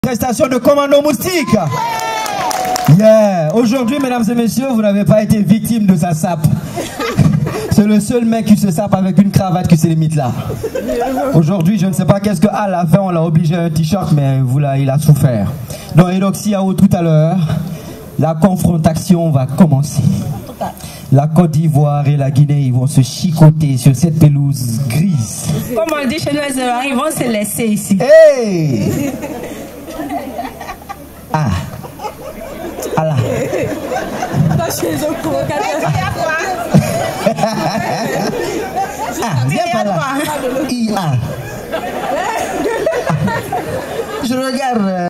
Prestation de Commando Moustique. Yeah. Aujourd'hui, mesdames et messieurs, vous n'avez pas été victime de sa sape. C'est le seul mec qui se sape avec une cravate qui se limite là. Aujourd'hui, je ne sais pas qu'est-ce que à la fin, on l'a obligé à un t-shirt, mais voilà, il a souffert. Donc, Edoxy Ao tout à l'heure, la confrontation va commencer. La Côte d'Ivoire et la Guinée, ils vont se chicoter sur cette pelouse grise. Comme on dit chez nous, ils vont se laisser ici. Hey! Ah! Allah! Ah, viens par là. Je regarde.